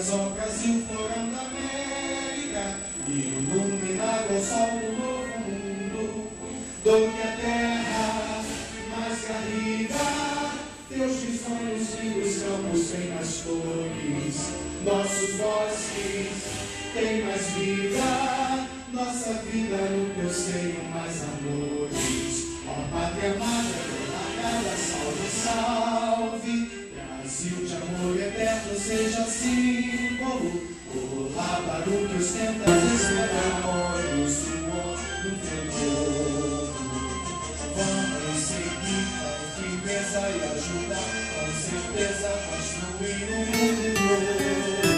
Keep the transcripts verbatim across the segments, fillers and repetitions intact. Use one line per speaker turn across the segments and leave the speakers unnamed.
Brasil, florão da América, iluminado ao sol do novo mundo, do que a terra mais garrida, teus sonhos lindos campos têm mais cores, nossos bosques têm mais vida, nossa vida no teu seio mais amores. Ó Pátria Amada, largada, salve, salve, Brasil de amor eterno seja símbolo, olá para o que ostenta as esperanças do suor do teu povo. Vamos seguir com firmeza e ajudar, com certeza, construir um mundo novo.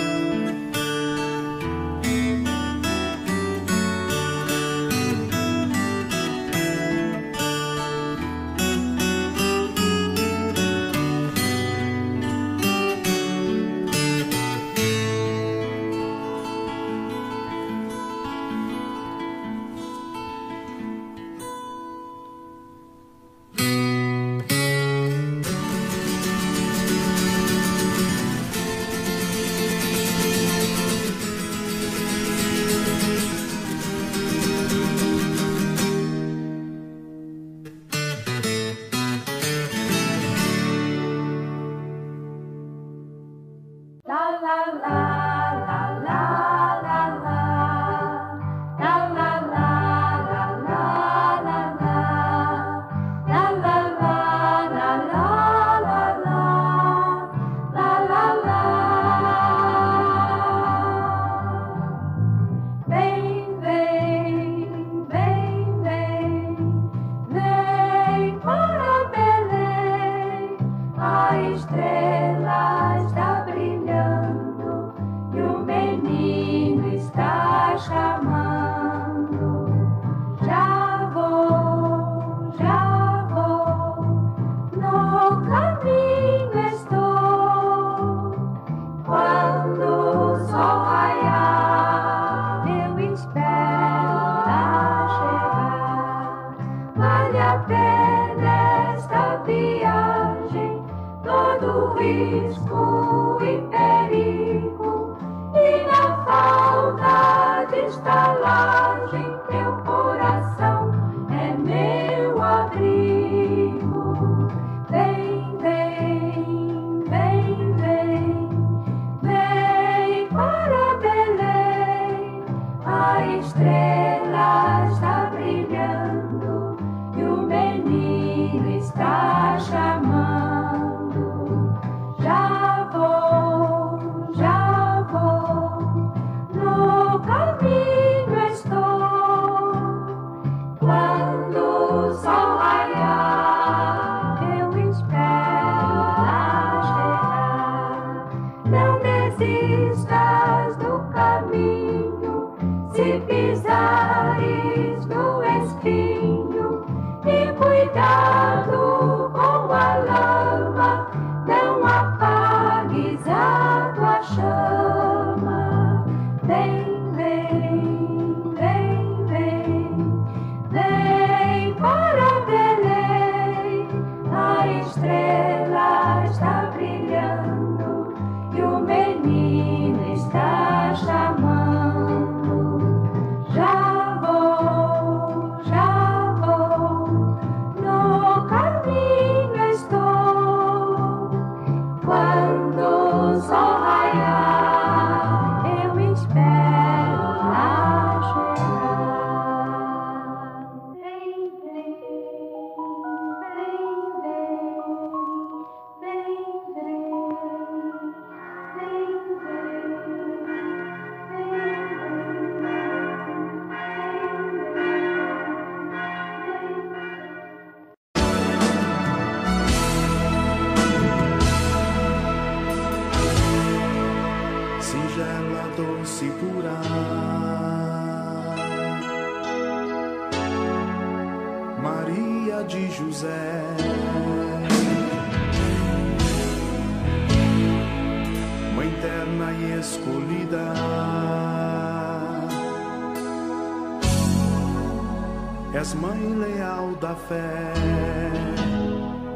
És mãe leal da fé,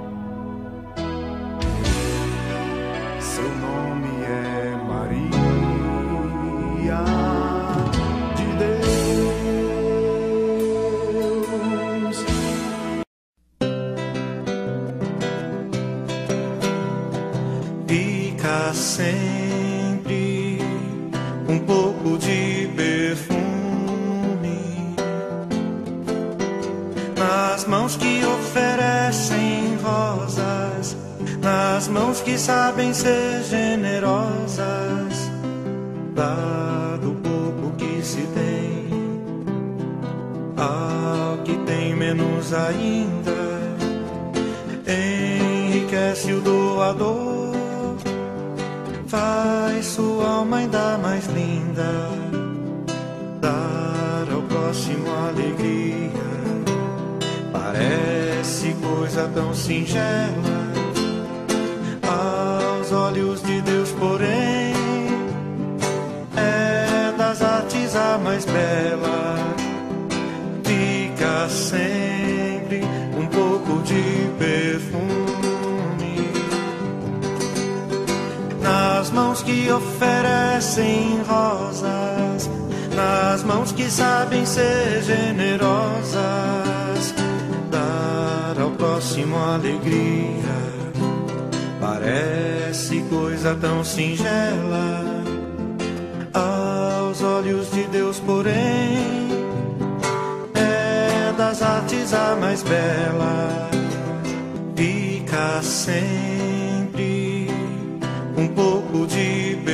seu nome é Maria. um pouco de perfume nas mãos que oferecem rosas, nas mãos que sabem ser generosas, dar o pouco que se tem ao que tem menos ainda, enriquece o doador, faz sua alma ainda mais linda, dar ao próximo alegria, parece coisa tão singela aos olhos de Deus, porém é das artes a mais bela, fica sempre um pouco de perfume nas mãos que oferecem rosas, nas mãos que sabem ser generosas, dar ao próximo alegria, parece coisa tão singela aos olhos de Deus, porém é das artes a mais bela, fica sempre um pouco de